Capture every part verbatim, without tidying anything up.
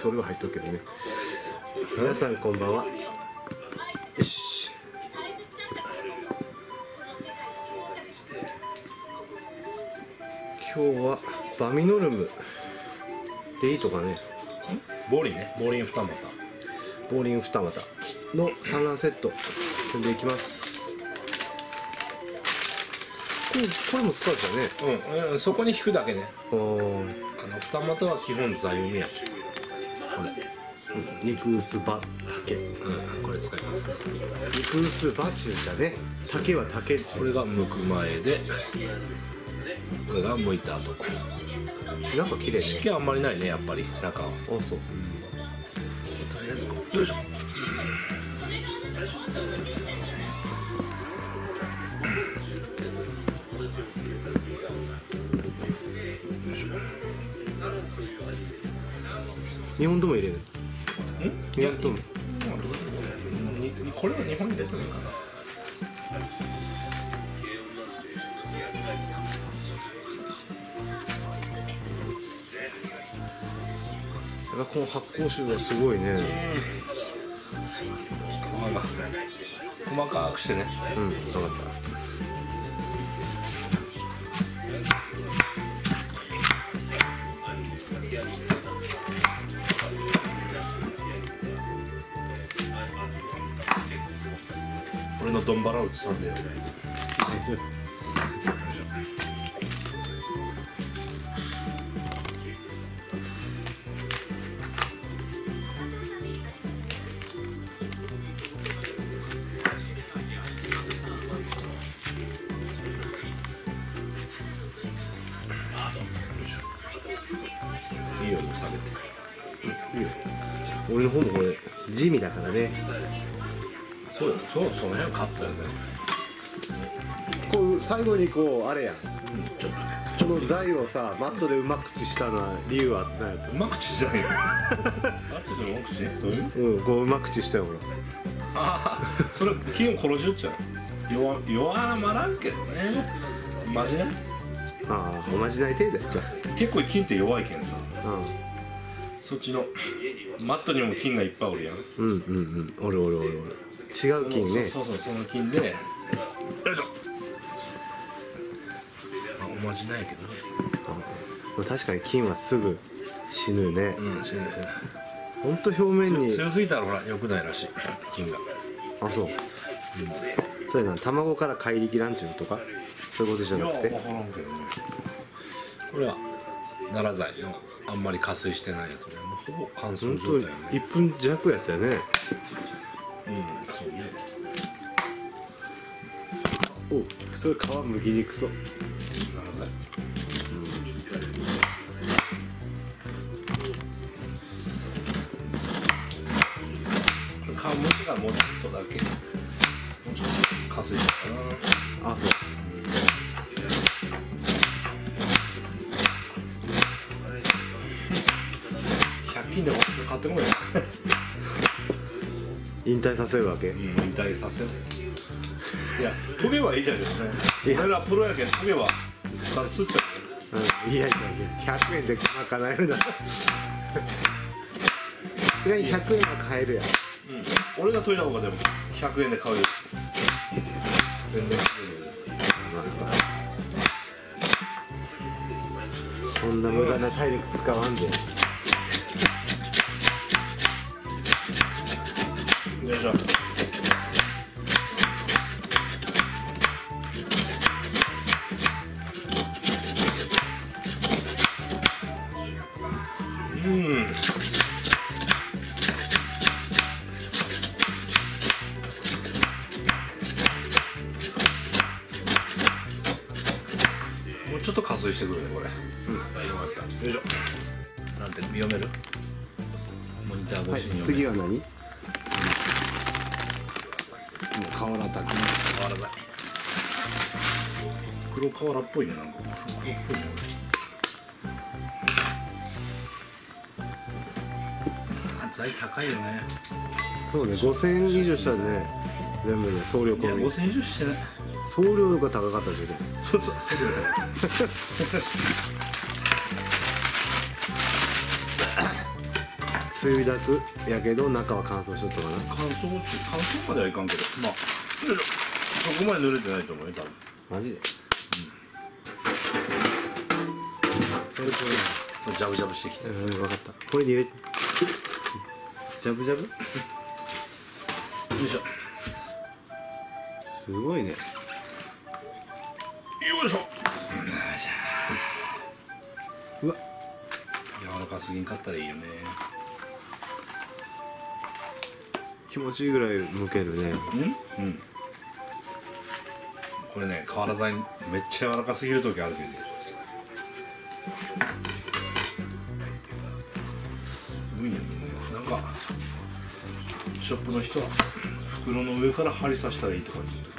それは入っとくけどね。皆さんこんばんは。よし。今日はバミノルムでいいとかね。 ボーリンね、ボーリン二股。 ボーリン二股の産卵セット組んでいきます。これ、これも使うじゃね。 うん、うん、そこに引くだけね。 あー、 あの二股は基本座弓や。これ。 肉薄バ竹。 うん、これ使います。 肉薄バチューじゃね。竹は竹っちゅう。 これが剥く前で、これが剥いた後。 なんか綺麗ね。 湿気あんまりないね、やっぱり中は。 あ、そう。 とりあえずこう、よいしょ。 日本とも入れる。 ん？ 日本とも。 にこれは日本に入れてもいいかな。 やっぱこの発酵臭がすごいね。 皮が細かくしてね。 うん、分かった。 俺のドンバラをつさんでる。 大丈夫。 いいよ、下げて。 いいよ。俺の方もこれ地味だからね。 そうよ、そう、その辺カットやぜ。 こう最後にこうあれやん。 うん、ちょっとね。 この材をさマットでうま口したのは理由は何やった？ うま口じゃないよ。あとでうま口？うん。 うん、こううま口したよほら。 ああ、それ基本殺しよっちゃう。弱弱まらんけどね。まじない？ ああ、おまじない程度やっちゃ結構菌って弱いけんさ。 う。 そっちのマットにも菌がいっぱいおるやん。 うん、うんうんうん。おるおるおるおる。違う菌ね。 そうそうそう、その菌で。よいしょ。あ、おまじないやけどね。 うん、確かに菌はすぐ死ぬね。 うん、死ぬ死ぬ。 ほんと表面に。 強すぎたらほら良くないらしい、菌が。 あ、そう。そうやな、卵から怪力ランチュとかそういうことじゃなくて。 いや、分からんけどね。これは奈良剤のあんまり加水してないやつね。もうほぼ乾燥状態よね。 いっぷん弱やったよね。 うん、そうね。 お、それ皮むきにくそう。 奈良剤。皮むきがもうちょっとだけ。もうちょっと加水したかな。 あ、そう。 ひゃく均で買ってこない。 引退させるわけ。 うん、引退させる。いや、トゲはいいじゃんけどね。俺らプロやけん、トゲはすっちゃうん、いやいやいや、ひゃくえんで賄えるな。さすがにひゃくえんは買えるやん。 う。うん、俺が研いだ方がでもひゃくえんで買うよ。全然。 そんな無駄な体力使わんで。 よいしょ。うん。もうちょっと加水してくるねこれ。うん。よかった。よいしょ。なんて読める？モニターはい、 越しに読める。 次は何？瓦炊き。 瓦だ。黒瓦っぽいね、なんか黒っぽいね。あ、材高いよね。 そうね、ごせんえん以上したらね、全部ね、送料いや、 込みごせん以上してない。 送料が高かったでしょ。 そうそう、そうだよ。 水だくやけど中は乾燥しとったかな。 乾燥中乾燥まではいかんけど、まあそこまで濡れてないと思うよ多分。 マジで。 それとジャブジャブしてきて、 うん、分かった。これに入れてジャブジャブ。 よいしょ。 すごいね。 よいしょ。 うわ、 柔らかすぎんかったらいいよね。 気持ちいいぐらい剥けるね。 うんうん。これね、瓦材めっちゃ柔らかすぎる時あるけど、うん、なんかショップの人は袋の上から針刺したらいいとか言って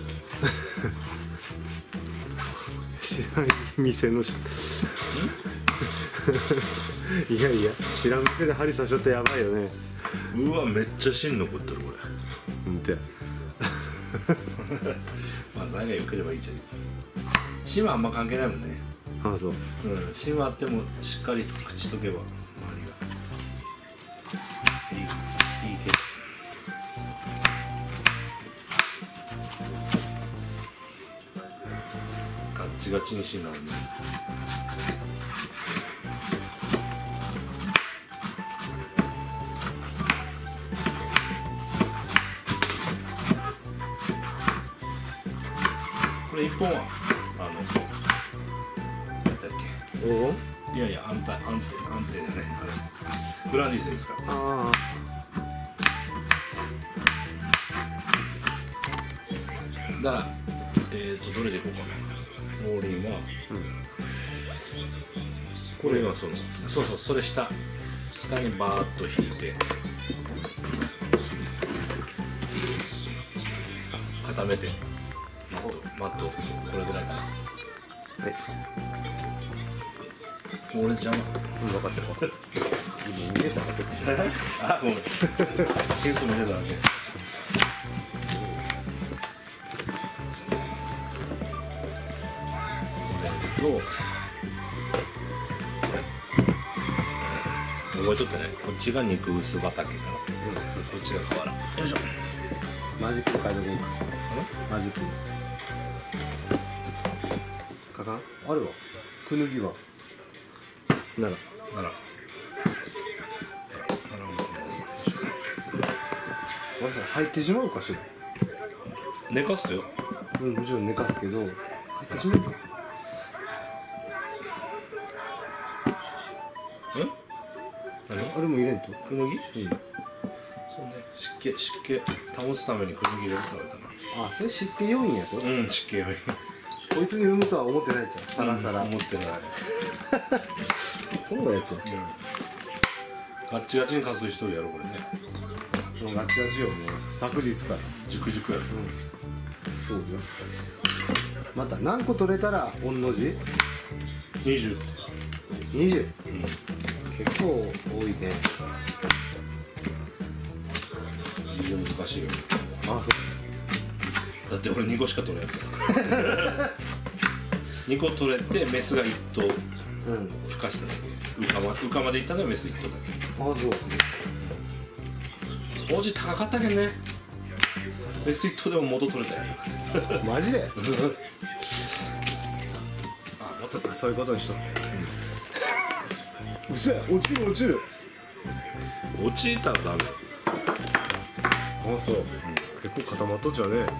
知らん店の人いやいや、知らん店で針刺しとってやばいよね。 うわ、めっちゃ芯残ってるこれ。 ほんとや。 まあ材が良ければいいじゃん。芯はあんま関係ないもんね。 ああ、そう。 うん、芯はあってもしっかりと口とけば周りがいい、いいけど。ガッチガチに芯があるね。これ一本はあの何だっ黄金？ け、いやいや安定安定安定だね、あれグランディスですから。 あだからえーとどれでいこうかな。オーリンは、これはそのそうそう、それ下下にバーッと引いて固めてマットマットこれぐらいかな。 あ、はい。 俺邪魔。 うん、分かってる分かってる。今見てただけで。 あ、ごめん。ケース見てただけ。これとこれ覚えとってね。こっちが肉薄畑から、こっちが瓦。よいしょ。 マジック書いとこうか。マジック。かかん？あるわ。くぬぎは。なら。 なら。なら。 わざ入ってしまうかしら。 寝かすとよ。 うん、もちろん寝かすけど入ってしまうか。 うん？何？ あれも入れんと。 くぬぎ？ うん。 そうね。湿気湿気保つためにくぬぎ入れるからだな。 あ、それ湿気要因やと。 うん、湿気よい。 こいつに産むとは思ってないじゃん。サラサラ。 思ってない。 そうやつや。 ガッチガチに加水しとるやろこれね。 もうガチガチよ、もう昨日から。 熟熟やろ。 そうよ。また何個取れたら御の字？ 二十。 にじゅう。 うん。 結構多いね。 二十難しいよ。 あ、そだって俺二個しか取れん。二個取れてメスが一頭う。うん。 孵化しただけ。羽化ま羽化までいったのはメス一頭だけ。 あ、そう。 当時高かったけんね。メス一頭でも元取れたよ。 マジで？ あ、元取れそういうことにしとる。うそや、落ちる落ちる。 た。落ちたらダメ。 あ、そう。結構固まっとっちゃうね。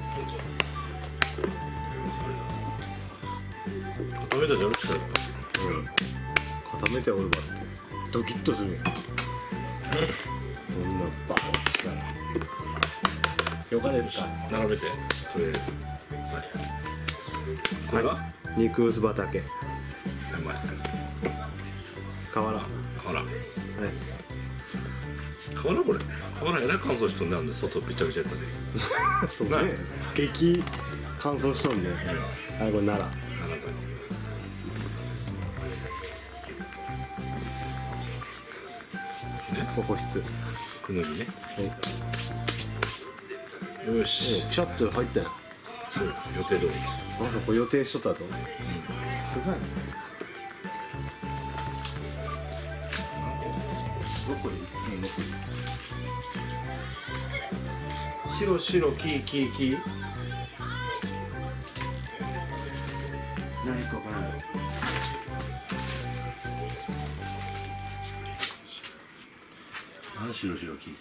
固めたらよろしく。 うん。固めておるわって。ドキッとするやん。こんなバーッとしたら。よかですか？ 並べてとりあえず。さあこれが？ 肉薄畑。 うまい。 瓦。はい。 瓦これ。瓦えらい乾燥しとんね、あんで外びちゃびちゃやったね。 そうね。激乾燥しとんね。あれこれ奈良。 奈良材。 ここ室。 くぬぎね。 はい。 よし。 ピシャッと入ったよ。 そう予定通り。 まさか予定しとったと。さすがやね。 ブロッコリー、 うん、ブロッコリー白白黄黄黄何かわからない。 何白白黄黄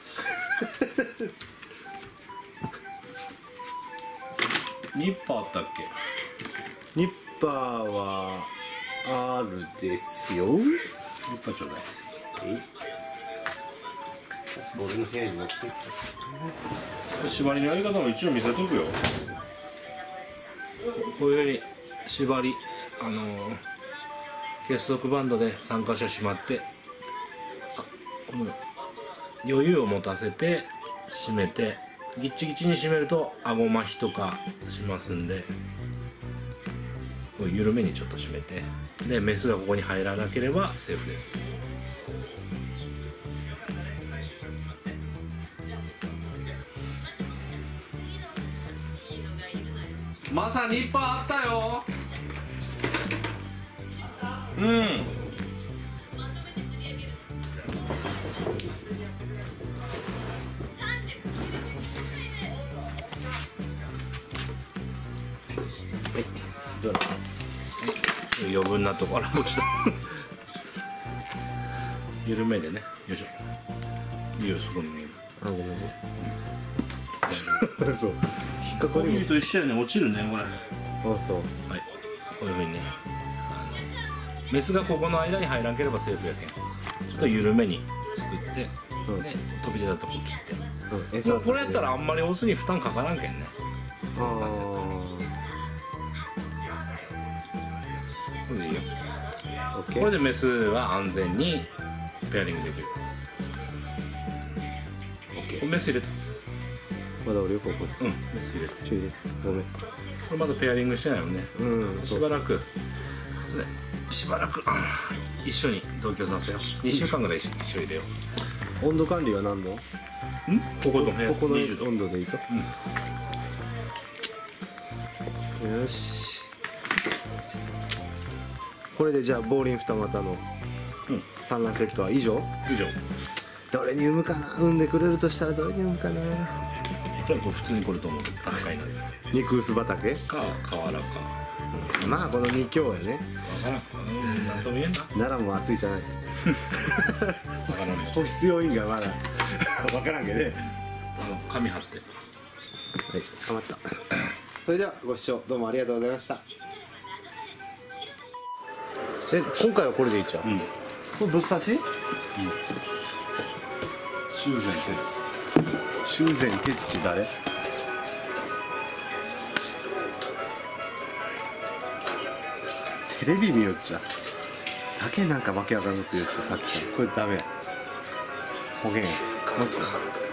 ニッパーあったっけ？ ニッパーはあるですよ。 ニッパーちょうだい。 えい。俺の部屋に持ってきた。 縛りのやり方も一応見せとくよ。こういうふうに縛り、あのー、結束バンドでさん箇所締まって、この余裕を持たせて締めて、ギッチギチに締めると顎麻痺とかしますんで、こう緩めにちょっと締めて、でメスがここに入らなければセーフです。まさにいっぱいあったよ。うん。 どうだ。 余分なところ落ちた。緩めでね。よいしょ。いいよ、そこに。 あ、ごめんね。そう。引っかかりも。 指と一緒やね、落ちるね、これ。 あ、そう。 はい。こういうふうにね。あのメスがここの間に入らんければセーフやけん。ちょっと緩めに作って、うん、で飛び出たとこ切って。うん、餌もうこれやったらあんまりオスに負担かからんけんね。 ああ。 これでいいよ。これでメスは安全にペアリングできる。OK。メス入れた。 まだ俺よ、ここ。 うん、メス入れて。 ちょい入れ。ごめん。 これまだペアリングしてないよね。 うん。 しばらく。しばらく一緒に同居させよう。にしゅうかんぐらい一緒入れよう。温度管理は何度？ん？ ここの部屋。 ここのにじゅうど。 温度でいいと。 うん。 よし。これでじゃあボーリン二股の産卵セットは以上？ 以上。 どれに産むかな？産んでくれるとしたらどれに産むかな？ これ普通にこれと思う。高いのに。 肉薄畑？ か河原か。 まあこの二強やね。 わからん。うん、なんとも言えんな。 奈良も暑いじゃない。 わからん。 保湿要因がまだわからんけどね。 あの紙貼って。 はい、余った。それではご視聴どうもありがとうございました。え、今回はこれでいいじゃん。うん。これぶっ刺し？うん。 修繕哲。 修繕哲って誰？テレビ見よっちゃ。だけなんかわけわかんないやつよっちゃさっきから。これダメや。ほげんやつ。もう一個。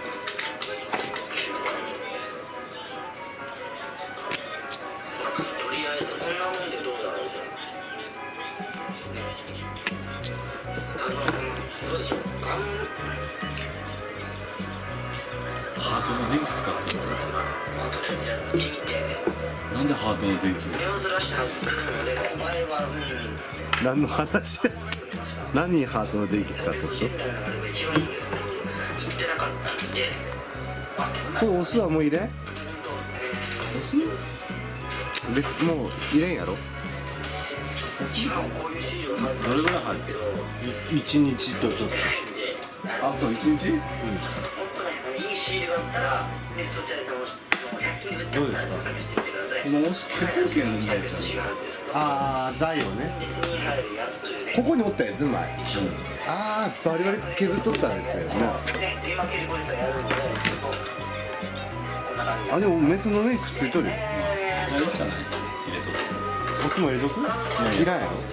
ハートの電気使ってるの？なんでハートの電気を？ 何の話？何にハートの電気使ってるの？これオスはもう入れ？ オス？ 別もう入れんやろ？ どれぐらい入ってる？ 一日とちょっと。 あ、そう、一日？うん。どうですか？このオス削るけんいいやつ。 ああ、材をね。ここにおったやつ前。うん、ああ、バリバリ削っとったやつやな。あ、でもメスの上にくっついとるよ。 やるじゃない？入れとく。 オスも入れとく？いらんやろ。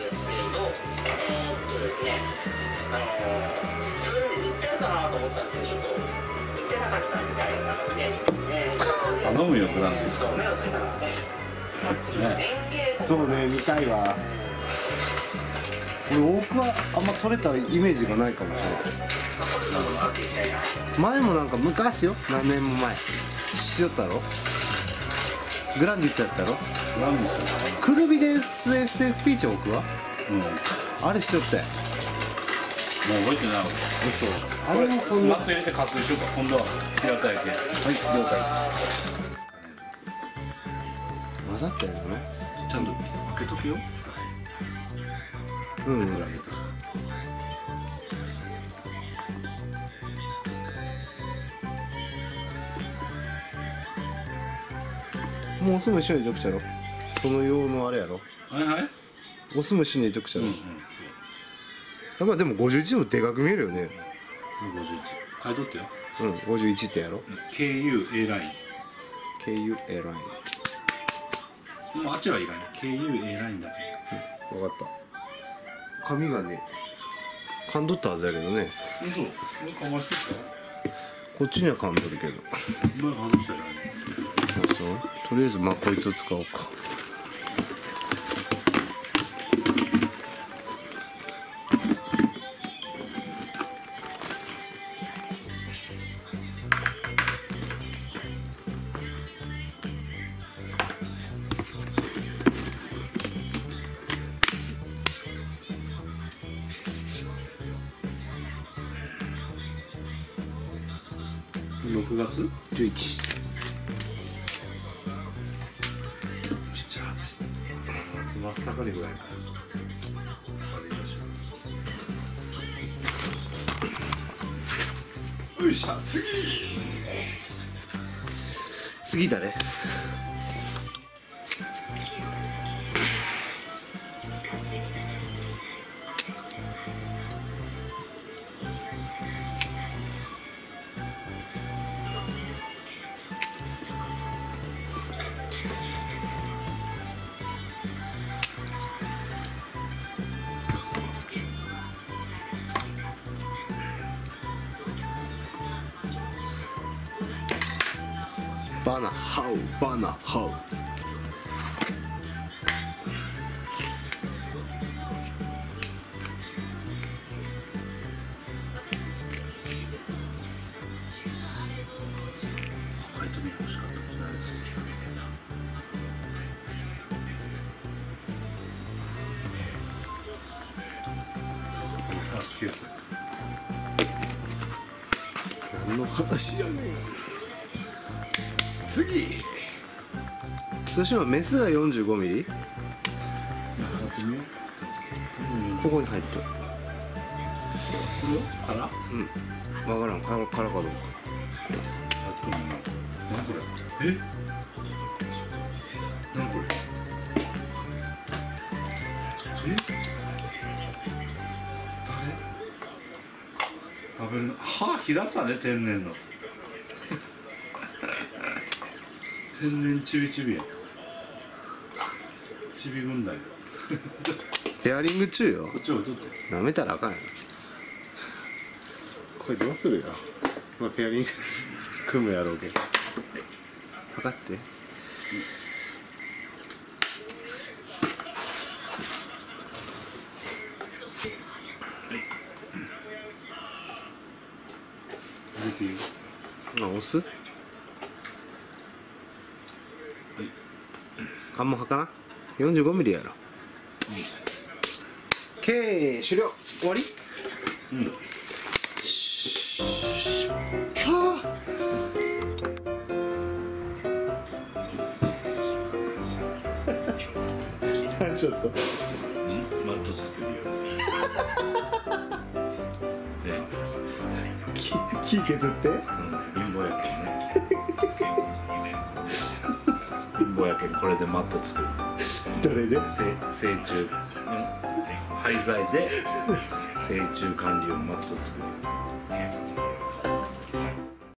頼むよ、ブランですか。ね。 そうね、見たいわ。俺多くはあんま取れたイメージがないかもしれない。前もなんか昔よ、何年も前しよったろ。グランディスやったろ。 グランディス。 クルビで エスエスエス ピーチ多くは、 うん、 あれしよったよ。 覚えてないわ。 嘘。あこれれもそんな。 マット入れて加水しようか。今度は平たいけん。 はい、了解。混ざったよね。 ちゃんと開けとくよ。 うん、 開けとく。 もうお酢も一緒に入れとくちゃろ。その用のあれやろ。 はいはい。 お酢も一緒に入れとくちゃろ。 うんうん。 やっぱでもごじゅういちでもでかく見えるよね。 そう。ごじゅういち。買い取ってよ。 うん、ごじゅういちってやろ。 ケーユーエー ライン。 ケーユーエー ライン。 もうあっちはいらない。ケーユーエー ラインだけ。 分かった。紙がね、噛んどったはずやけどね。 嘘。これかましてきた。 こっちには噛んどるけど。 前外したじゃない。 あ、そう。とりあえずまあこいつを使おうか。 ろくがつじゅういち。 しちはち。真っ盛りぐらいかな。あれだしょ。よいしょ、次。 次誰？バナハウバナハウ。 書いてみてほしかったですね。助けて。 何の話やねん。次。そしたらメスが よんじゅうごミリ。 やってみよう。 ここに入っとる。 これからうん。わからん。からからかどうか。 何これえ何これえ誰食べるの歯平たね天然の天然ちびちびやちび軍団よペアリング中よ。 こっち置いとってなめたらあかんやろ。これどうするよ。まあペアリング組むやろうけど。測って。 入れていいよまあ押す。あんま測らん。よんじゅうごミリやろ。ケー終了。終わり。 うんキャー。何ちょっと。 マット作るよね木木削って。 貧乏やけんね貧乏やけんこれでマット作るどれで。 成成虫廃材で成虫管理用マット作る